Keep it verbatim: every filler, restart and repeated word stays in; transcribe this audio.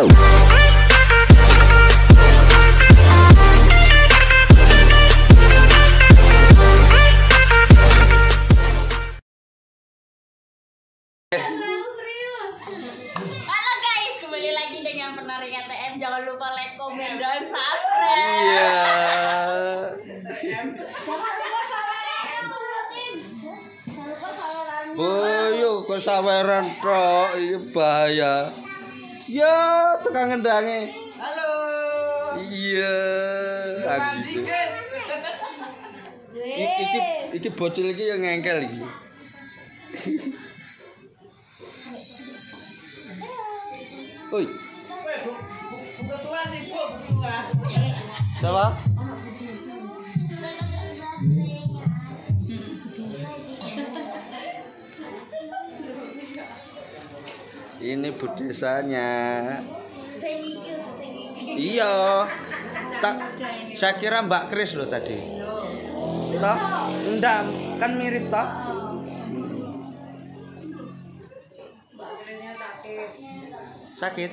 Penarikan T M, jangan lupa like, komen, dan subscribe. Iya. Boyo kok saweran tok, iki bahaya. Ya, tekan ngendange. Halo. Iya, aku gitu. Iki iki iki bocil iki yang ngengkel iki. Oi. Kebetulan sih Bu, kebetulan. Siapa? Ini bu desanya. Iya. Tak saya kira Mbak Kris loh tadi. Toh? Enggak, kan mirip toh? Sakit.